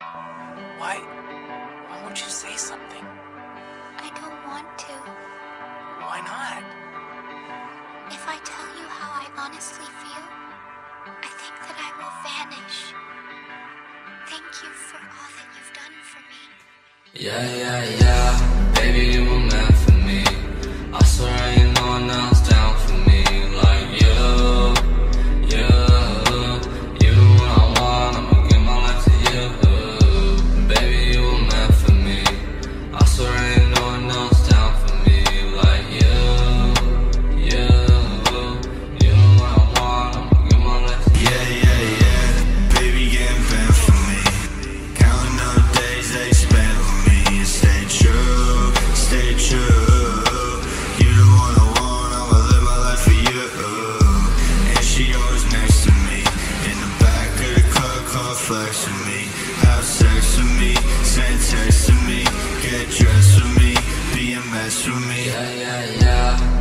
Why? Why won't you say something? I don't want to. Why not? If I tell you how I honestly feel, I think that I will vanish. Thank you for all that you've done for me. Yeah, baby, you were meant for me. I swear ain't no one else down for me like you. You the one I want, I'ma give my life to you. Baby, you were meant for me. I swear ain't no one else down for me like you. You the one I want, I'ma give my life to you. Yeah, baby, getting bent for me. Counting up days they spent with me. And stay true, stay true. You the one I want, I'ma live my life for you. And she always next to me. In the back of the club, call flex with me. Have sex with me, send text to me. Get dressed with me, be a mess with me. Yeah.